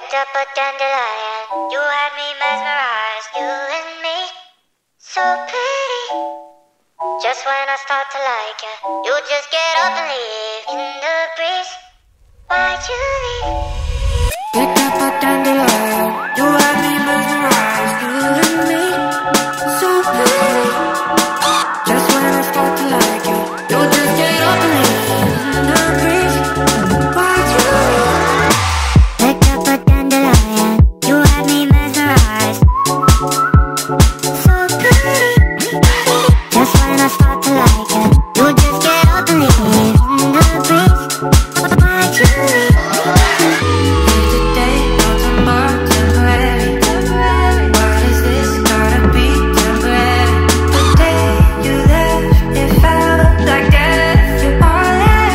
Picked up a dandelion, you had me mesmerized, you and me, so pretty. Just when I start to like you, you just get up and leave in the breeze. Why'd you leave? Picked up a dandelion, you had me mesmerized, you and me, so pretty. Just when I start to like you, you just get up and leave in the breeze. Why'd you leave? Picked up a dandelion, you had me mesmerized, so pretty. Just when I start to like you, you just get up and leave in the breeze. Why'd you leave? Here today, no tomorrow, temporary. Why does this gotta be temporary? The day you left, it felt like death. You're all I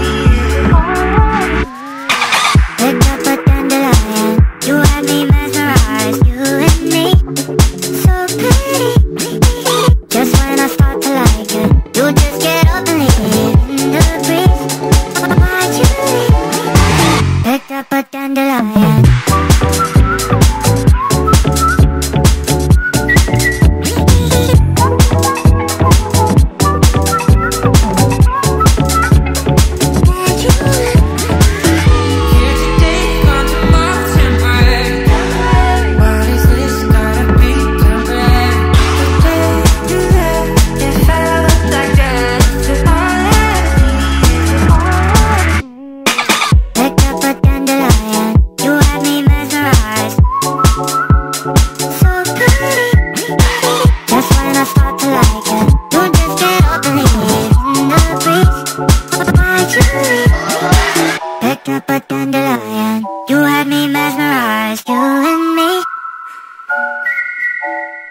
need. Picked up a dandelion, you had me mesmerized, you and me, so pretty. Just when I start to like you, you just get up and leave in the breeze. Why'd you leave? Picked up a dandelion. Why'd you leave? Here today, gone tomorrow, temporary. Why does this gotta be temporary? The day you left, it felt like death. You're all I need. Picked up a dandelion, you had me mesmerized, so pretty. Just when I start to like you, you just get up and leave in the breeze. Why'd you leave? Picked up a dandelion, you had me mesmerized, you and me.